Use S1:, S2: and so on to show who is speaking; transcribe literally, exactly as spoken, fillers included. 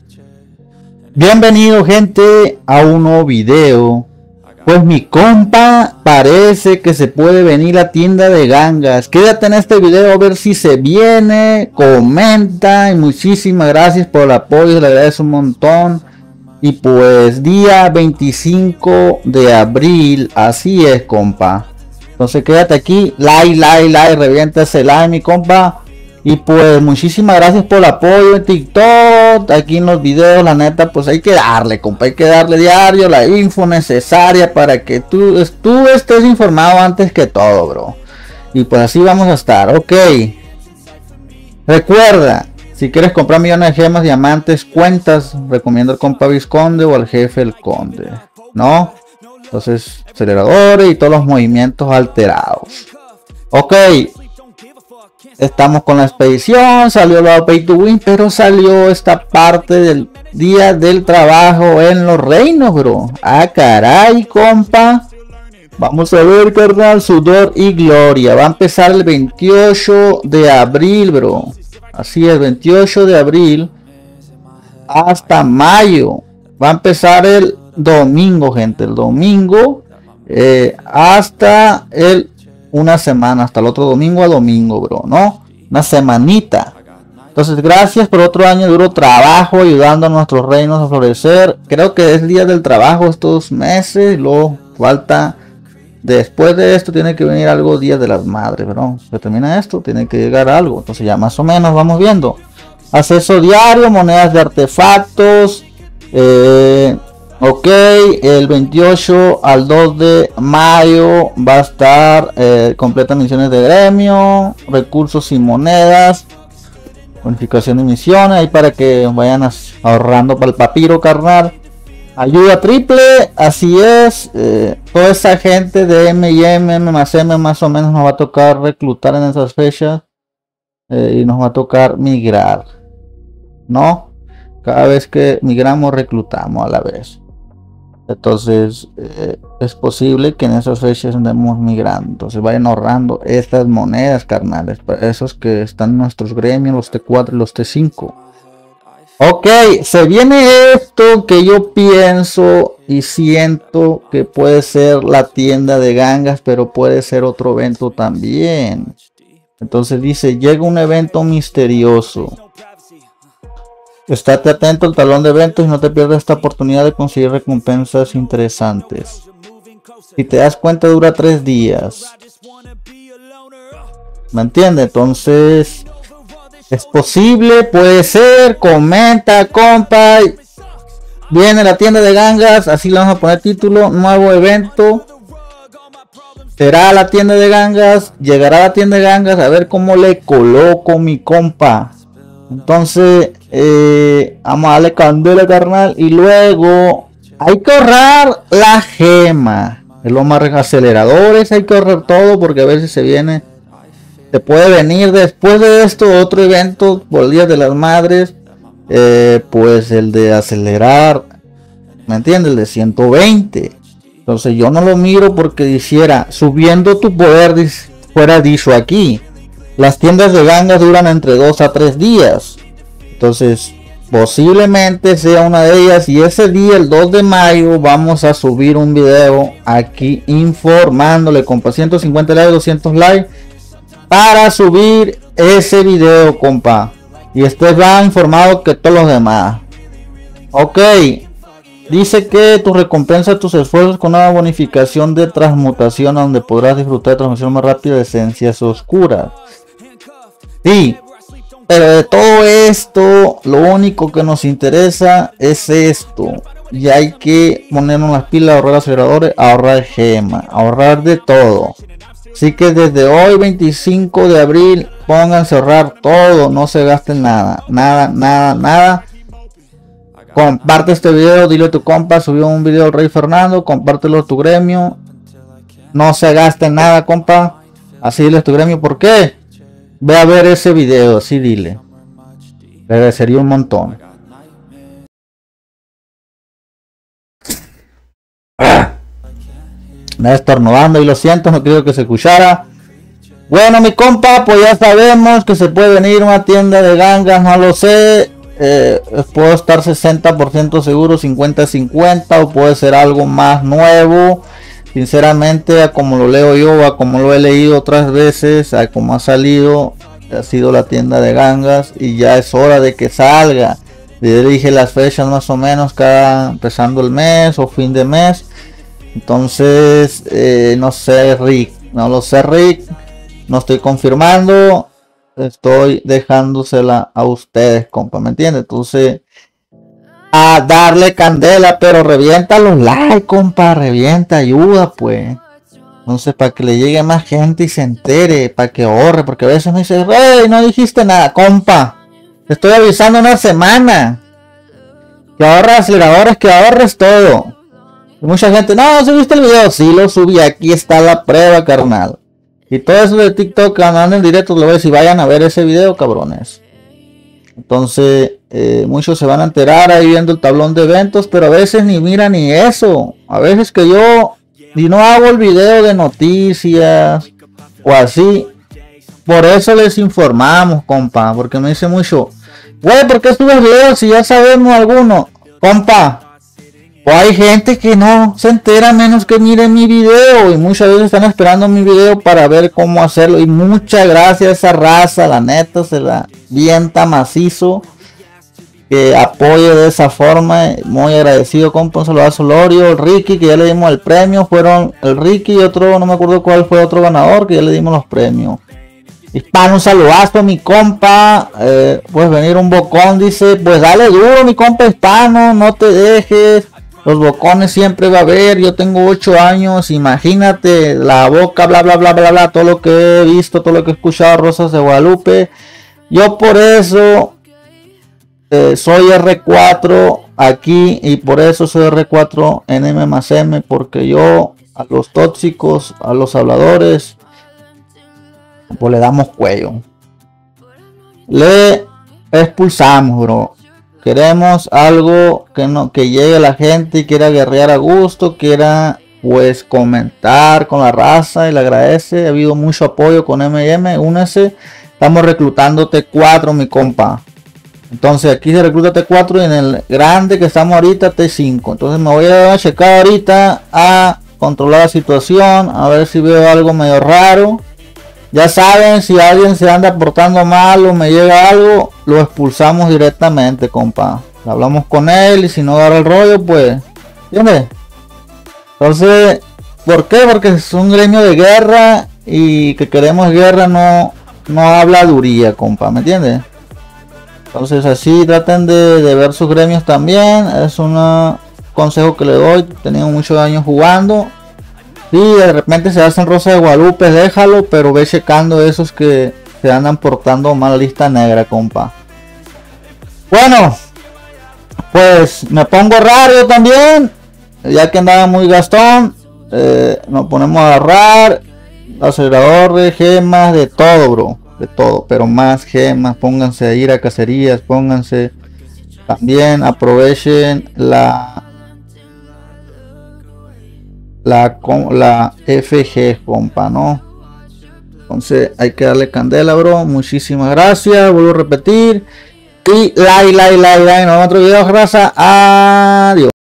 S1: Bienvenido gente a un nuevo video. Pues mi compa parece que se puede venir a tienda de gangas. Quédate en este video a ver si se viene. Comenta y muchísimas gracias por el apoyo, le agradezco un montón. Y pues día veinticinco de abril, así es compa. Entonces quédate aquí, like, like, like, revienta ese like mi compa. Y pues muchísimas gracias por el apoyo en TikTok, aquí en los videos, la neta pues hay que darle, compa, hay que darle diario la info necesaria para que tú, tú estés informado antes que todo, bro. Y pues así vamos a estar, ok. Recuerda, si quieres comprar millones de gemas, diamantes, cuentas, recomiendo al compa Visconde o al jefe el Conde, ¿no? Entonces, aceleradores y todos los movimientos alterados. Ok. Estamos con la expedición, salió la Pay to Win, pero salió esta parte del día del trabajo en los reinos, bro. Ah, caray, compa. Vamos a ver, carnal, sudor y gloria. Va a empezar el veintiocho de abril, bro. Así es, veintiocho de abril hasta mayo. Va a empezar el domingo, gente. El domingo eh, hasta el... una semana, hasta el otro domingo a domingo, bro, ¿no? Una semanita. Entonces, gracias por otro año de duro trabajo, ayudando a nuestros reinos a florecer. Creo que es el día del trabajo estos meses. Luego falta, después de esto tiene que venir algo, día de las madres, bro. Se termina esto, tiene que llegar algo. Entonces ya más o menos vamos viendo. Acceso diario, monedas de artefactos. Eh... Ok, el veintiocho al dos de mayo va a estar eh, completa misiones de gremio, recursos y monedas, bonificación de misiones, ahí para que vayan ahorrando para el papiro, carnal. Ayuda triple, así es, eh, toda esa gente de M y M, M más M más o menos nos va a tocar reclutar en esas fechas eh, y nos va a tocar migrar, ¿no? Cada vez que migramos reclutamos a la vez. Entonces eh, es posible que en esas fechas andemos migrando. Entonces vayan ahorrando estas monedas, carnales, para esos que están en nuestros gremios, los T cuatro y los T cinco. Ok, se viene esto que yo pienso y siento que puede ser la tienda de gangas, pero puede ser otro evento también. Entonces dice, llega un evento misterioso. Estate atento al talón de eventos y no te pierdas esta oportunidad de conseguir recompensas interesantes. Si te das cuenta, dura tres días. ¿Me entiendes? Entonces, es posible, puede ser. Comenta, compa. Viene la tienda de gangas, así le vamos a poner título. Nuevo evento. Será la tienda de gangas. Llegará a la tienda de gangas. A ver cómo le coloco mi compa. Entonces eh, vamos a darle candela, carnal. Y luego hay que ahorrar la gema. Es lo más aceleradores. Hay que ahorrar todo porque a veces se viene. Se puede venir después de esto otro evento por el Día de las Madres. Eh, pues el de acelerar. ¿Me entiendes? El de ciento veinte. Entonces yo no lo miro porque dijera subiendo tu poder. Fuera dicho aquí. Las tiendas de gangas duran entre dos a tres días. Entonces, posiblemente sea una de ellas. Y ese día, el dos de mayo, vamos a subir un video aquí informándole, compa. ciento cincuenta likes, doscientos likes. Para subir ese video, compa. Y estés va informado que todos los demás. Ok. Dice que tu recompensa tus esfuerzos con una bonificación de transmutación, donde podrás disfrutar de transmutación más rápida de esencias oscuras. Sí, pero de todo esto, lo único que nos interesa es esto. Y hay que ponernos las pilas, ahorrar aceleradores, ahorrar gemas, ahorrar de todo. Así que desde hoy, veinticinco de abril, pónganse a ahorrar todo, no se gasten nada, nada, nada, nada. Comparte este video, dile a tu compa, subió un video del Rey Fernando, compártelo a tu gremio. No se gasten nada, compa. Así dile a tu gremio, ¿por qué? Ve a ver ese video, así dile. Le agradecería un montón. Ah. Me estornudando y lo siento, no quiero que se escuchara. Bueno, mi compa, pues ya sabemos que se puede venir a una tienda de gangas, no lo sé. eh, puedo estar sesenta por ciento seguro, cincuenta cincuenta, o puede ser algo más nuevo. Sinceramente, a como lo leo yo, a como lo he leído otras veces, a como ha salido, ha sido la tienda de gangas y ya es hora de que salga. Le dije las fechas más o menos, cada empezando el mes o fin de mes. Entonces, eh, no sé, Rick, no lo sé, Rick, no estoy confirmando, estoy dejándosela a ustedes, compa, ¿me entiendes? Entonces, a darle candela, pero revienta los likes, compa, revienta, ayuda, pues. Entonces, para que le llegue más gente y se entere, para que ahorre, porque a veces me dice, hey, no dijiste nada, compa, te estoy avisando una semana, que ahorres aceleradores, que ahorres todo. Y mucha gente, no, subiste el video, sí lo subí, aquí está la prueba, carnal. Y todo eso de TikTok que andan en directo, lo voy a decir, vayan a ver ese video, cabrones. Entonces, eh, muchos se van a enterar ahí viendo el tablón de eventos, pero a veces ni miran ni eso. A veces que yo, y no hago el video de noticias o así, por eso les informamos, compa, porque me dice mucho, güey, ¿por qué subes videos si ya sabemos alguno? Compa, o hay gente que no se entera menos que miren mi video y muchas veces están esperando mi video para ver cómo hacerlo. Y muchas gracias a esa raza, la neta se la vienta macizo que apoye de esa forma. Muy agradecido, compa. Un saludo a Solorio, el Ricky, que ya le dimos el premio. Fueron el Ricky y otro, no me acuerdo cuál fue otro ganador, que ya le dimos los premios. Hispano, un saludazo, mi compa. Eh, pues venir un bocón, dice, pues dale duro, mi compa Hispano, no te dejes. Los bocones siempre va a haber. Yo tengo ocho años. Imagínate la boca, bla, bla, bla, bla, bla. Todo lo que he visto, todo lo que he escuchado, Rosas de Guadalupe. Yo por eso eh, soy R cuatro aquí. Y por eso soy R cuatro en M más M. Porque yo a los tóxicos, a los habladores, pues le damos cuello. Le expulsamos, bro. Queremos algo que no que llegue a la gente y quiera guerrear a gusto, quiera pues comentar con la raza y le agradece. Ha habido mucho apoyo con M M, únese. Estamos reclutando T cuatro, mi compa. Entonces aquí se recluta T cuatro y en el grande que estamos ahorita T cinco. Entonces me voy a checar ahorita a controlar la situación, a ver si veo algo medio raro. Ya saben, si alguien se anda portando mal o me llega algo, lo expulsamos directamente, compa. Hablamos con él y si no agarra el rollo, pues, ¿entiendes? Entonces, ¿por qué? Porque es un gremio de guerra y que queremos guerra no, no habladuría, compa, ¿me entiendes? Entonces así traten de, de ver sus gremios también. Es un consejo que le doy. He tenido muchos años jugando. Si de repente se hacen Rosa de Guadalupe, déjalo, pero ve checando esos que se andan portando mal, lista negra, compa. Bueno, pues me pongo raro también, ya que andaba muy gastón. Eh, nos ponemos a agarrar aceleradores, gemas, de todo, bro, de todo, pero más gemas. Pónganse a ir a cacerías, pónganse también, aprovechen la La, la F G, compa, ¿no? Entonces hay que darle candela, bro. Muchísimas gracias. Vuelvo a repetir. Y like, like, like, like. Nos vemos en otro video, raza. Adiós.